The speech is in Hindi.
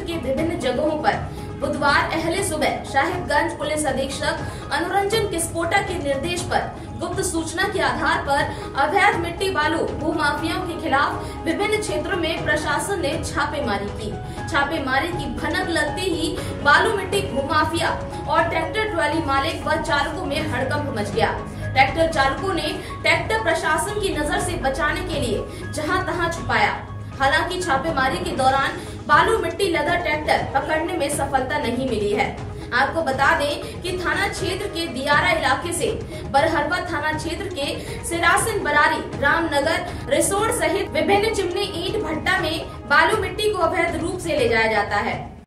के विभिन्न जगहों पर बुधवार अहले सुबह साहिबगंज पुलिस अधीक्षक अनुरंजन किस्पोटा के निर्देश पर गुप्त सूचना के आधार पर अवैध मिट्टी बालू भू माफियाओं के खिलाफ विभिन्न क्षेत्रों में प्रशासन ने छापेमारी की। छापेमारी की भनक लगते ही बालू मिट्टी भू माफिया और ट्रैक्टर ट्रॉली मालिक व चालकों में हड़कंप मच गया। ट्रैक्टर चालकों ने ट्रैक्टर प्रशासन की नजर से बचाने के लिए जहां तहां छुपाया। हालांकि छापेमारी के दौरान बालू मिट्टी लदा ट्रैक्टर पकड़ने में सफलता नहीं मिली है। आपको बता दें कि थाना क्षेत्र के दियारा इलाके से बरहरवा थाना क्षेत्र के सिरासिन बरारी रामनगर रिसोर्ट सहित विभिन्न चिमनी ईंट भट्टा में बालू मिट्टी को अवैध रूप से ले जाया जाता है।